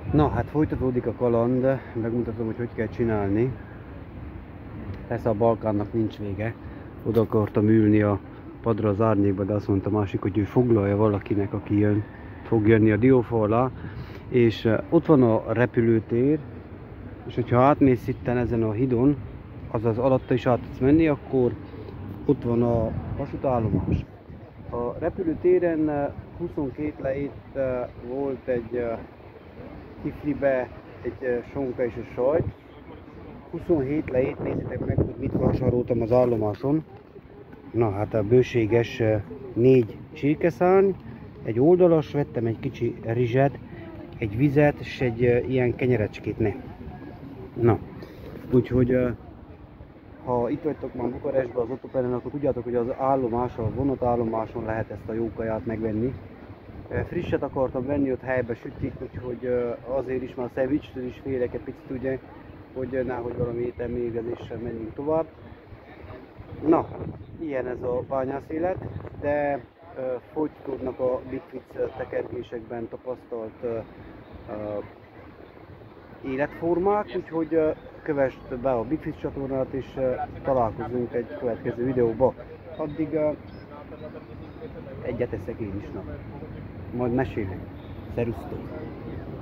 Na, hát folytatódik a kaland, megmutatom, hogy hogy kell csinálni. Persze a Balkánnak nincs vége. Oda akartam ülni a padra az árnyékba, de azt mondta másik, hogy ő foglalja valakinek, aki fog jönni a diófa alá. És ott van a repülőtér, és hogyha átmész itten ezen a hidon, azaz alatta is át tudsz menni, akkor ott van a vasútállomás. A repülőtéren 22 lejét volt egy kiflibe, egy sonka és egy sajt. 27 lejét nézzétek meg, hogy mit vásároltam az állomáson. Na hát a bőséges 4 csirkeszárny, egy oldalas, vettem egy kicsi rizset, egy vizet és egy ilyen kenyerecskét. Na, úgyhogy ha itt vagytok már Bukarestben az Otoperen, akkor tudjátok, hogy az állomáson, a vonatállomáson lehet ezt a jó kaját megvenni. Frisset akartam venni, ott helybe sütik, úgyhogy azért is már a szendvicstől is félek egy picit, ugye, hogy nehogy valami ételmérgezéssel menjünk tovább. Na, ilyen ez a bányász élet, de folytatódnak a Bitvic tekergésekben tapasztalt életformák, úgyhogy kövesd be a Bitvic csatornát, és találkozunk egy következő videóba. Addig egyet eszek én is, na. Majd mesélek. Szerusztok!